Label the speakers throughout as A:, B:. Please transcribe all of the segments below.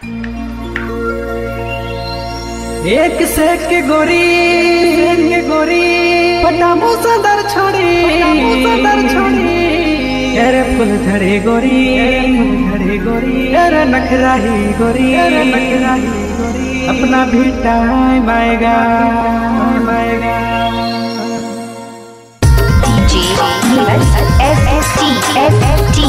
A: एक से के गोरी पटामो सदर छोड़ी अरे फुल झड़े गोरी अरे नखराही गोरी अपना भी टाइम आएगा
B: DJ Neeraj FFT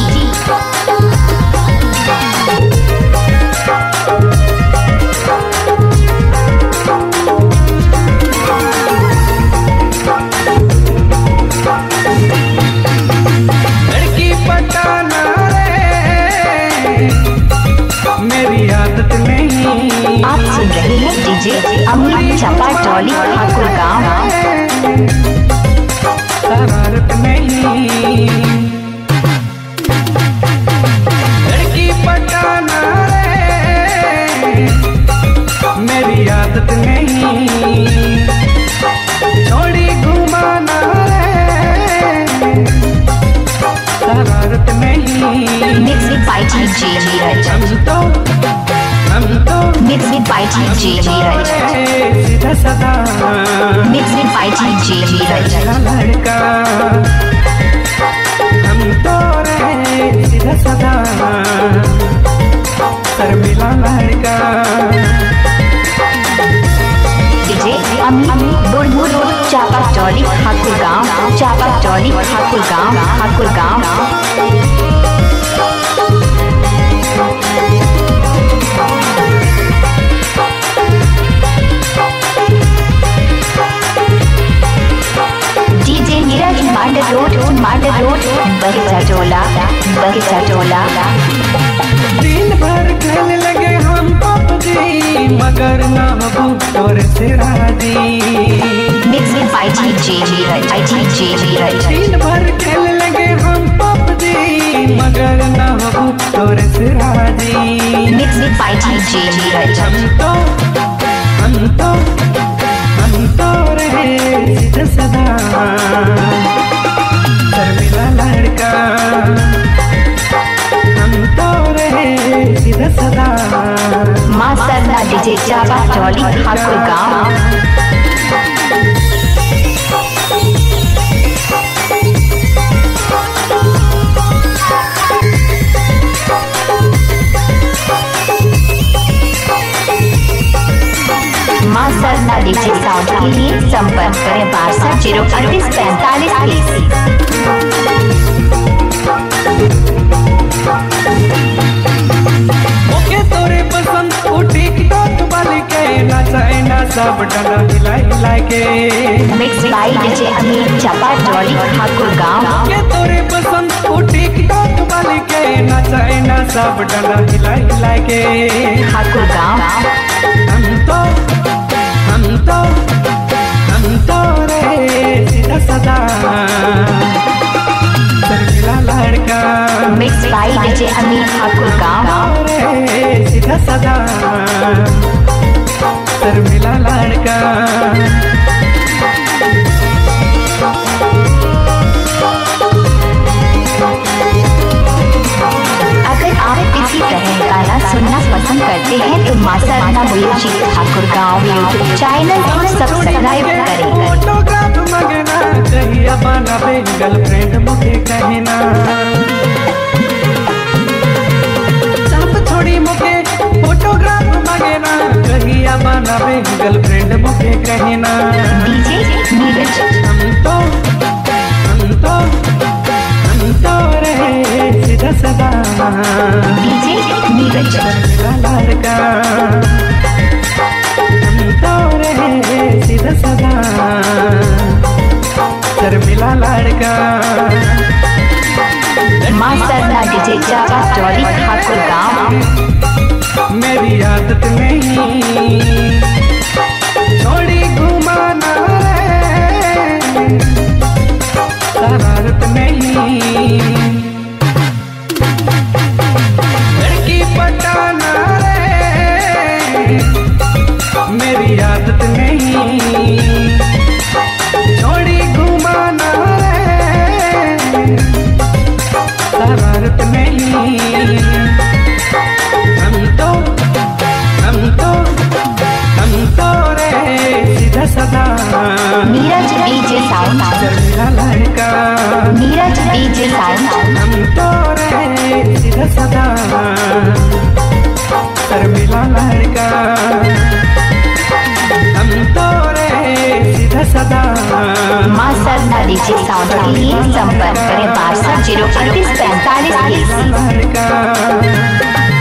A: लड़की पटाना रे मेरी आदत नहीं।
B: आप सुन रहे हैं DJ अमित चपा टॉली ठाकुर गाँव।
A: शरारत नहीं लड़की पटाना रे मेरी आदत नहीं। छोड़ी घुमाना रे शरारत नहीं।
B: Mixed by DJ Neeraj Mixed by DJ Neeraj
A: सीधा सदा
B: Mixed by DJ Neeraj
A: लड़का हम तो रहे सीधा सदा शर्मिला लड़का।
B: DJ अमित बुलबुल चापा टॉली ठाकुर गाँव चापा टॉली ठाकुर गाँव। DJ Neeraj मांडर रोड बगीचा टोला।
A: दिन भर खेलने लगे हम पबजी मगर ना हो तोर से राजी।
B: Mixed by DJ Neeraj
A: दिन भर खेलने लगे हम पबजी मगर ना हो तोर से राजी।
B: Mixed by DJ Neeraj
A: हम तो रहे सीधा सदा शर्मिला लड़का। हम तो रहे सीधा सदा
B: Maa Sarna DJ Chapa Toli Thakur Gaon. Maa Sarna DJ sound के लिए संपर्क करें 623845।
A: ओके तोरे पसंद को टिकटॉक वाली के ना सब डला हिला के।
B: Mixed by DJ अमित चपा टॉली ठाकुर गाँव।
A: ओके तोरे पसंद को टिकटॉक वाली के ना सब डला हिला के।
B: ठाकुर गाँव।
A: हम तो रहे सीधा सदा शर्मिला लड़का।
B: Mixed by DJ Amit Thakur गाँव।
A: सीधा सदा शर्मिला लड़का।
B: अगर आप इसी तरह गाना सुनना पसंद करते हैं तो माँ Sarna music Thakur Gaon YouTube channel को सब्सक्राइब करें।
A: फोटोग्राफ मगना कहिया बनाबे गर्लफ्रेंड मुझे कहना। सब छोड़ी मुझे फोटोग्राफ मगना कहिया बनाबे गर्लफ्रेंड मुझे कहना।
B: DJ नीरज
A: हम तो रहे सीधा सदा
B: DJ नीरज
A: लड़का। हम तो रहे सीधा सदा शर्मिला लड़का।
B: माँ सरना DJ चापा टॉली ठाकुर गाँव।
A: मेरी आदत नहीं छोड़ी घुमाना रे शरारत नहीं। लड़की पटाना रे मेरी आदत नहीं। छोड़ी घुमाना रे शरारत नहीं। हम तो मिला लड़का
B: नीरज डीजे साउंड।
A: हम तो रहे सीधा साधा सर मिला लड़का हम तो रहे सीधा साधा।
B: माँ सरना डीजे साउंड के लिए संपर्क करें 62 038 45
A: लड़का